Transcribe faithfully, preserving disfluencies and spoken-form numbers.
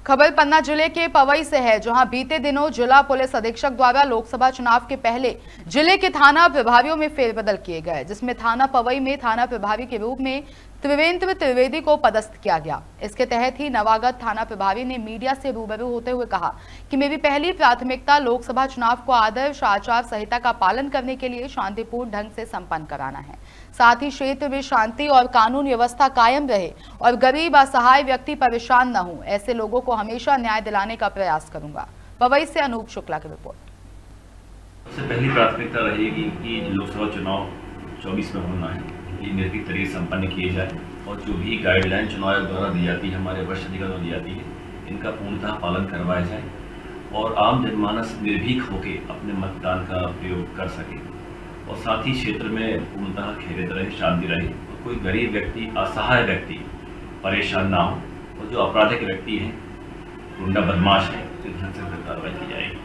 खबर पन्ना जिले के पवई से है, जहां बीते दिनों जिला पुलिस अधीक्षक द्वारा लोकसभा चुनाव के पहले जिले के थाना प्रभारियों में फेरबदल किए गए, जिसमें थाना पवई में थाना प्रभारी के रूप में त्रिवेंद्र त्रिवेदी को पदस्थ किया गया। इसके तहत ही नवागत थाना प्रभारी ने मीडिया से रूबरू होते हुए कहा कि मेरी पहली प्राथमिकता लोकसभा चुनाव को आदर्श आचार संहिता का पालन करने के लिए शांतिपूर्ण ढंग से संपन्न कराना है। साथ ही क्षेत्र में शांति और कानून व्यवस्था कायम रहे और गरीब असहाय व्यक्ति परेशान न हो, ऐसे लोगों को हमेशा न्याय दिलाने का प्रयास करूंगा। पवई से अनूप शुक्ला की रिपोर्ट। सबसे पहली प्राथमिकता रहेगी कि लोकसभा चुनाव चौबीस में होना है, ये निर्भीक तरीके से संपन्न किए जाए और जो भी गाइडलाइन चुनाव आयोग द्वारा दी जाती है, हमारे वरिष्ठ अधिकारियों द्वारा दी जाती है, इनका पूर्णतः पालन करवाया जाए और आम जनमानस निर्भीक होकर अपने मतदान का प्रयोग कर सके और साथ ही क्षेत्र में पूर्णतः खैरियत रहे, शांति रहे और कोई गरीब व्यक्ति, असहाय व्यक्ति परेशान ना हो और जो आपराधिक व्यक्ति हैं, गुंडा बदमाश हैं,